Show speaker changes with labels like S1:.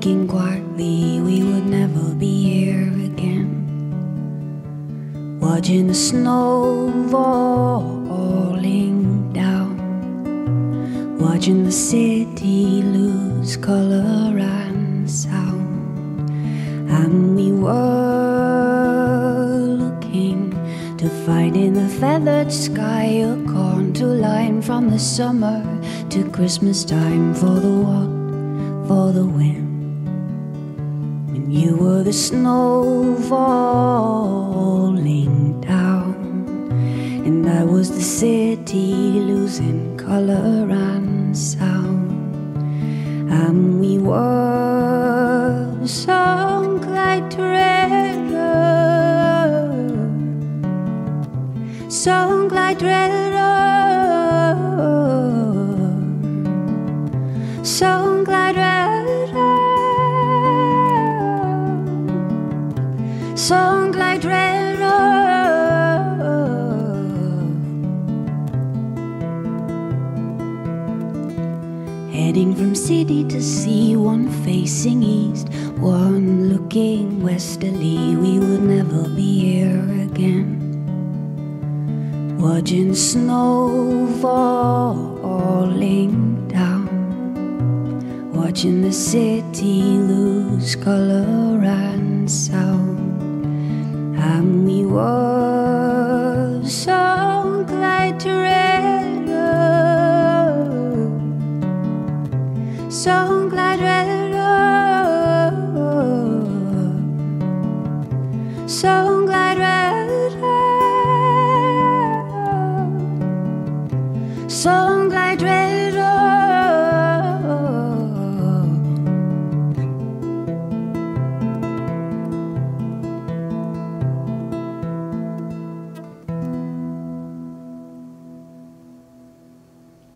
S1: thinking quietly we would never be here again. Watching the snow falling down, watching the city lose color and sound. And we were looking to find in the feathered sky a contour line from the summer to Christmas time, for the what, for the wind. When you were the snow falling down, and I was the city losing color and sound. And we were sunk like treasure, sunk like treasure, sunk like treasure, sunk like treasure. Heading from city to sea, one facing east, one looking westerly. We would never be here again. Watching snow falling down, watching the city lose color and sound. And we were sunk like treasure, sunk like treasure, sunk like treasure, sunk like treasure.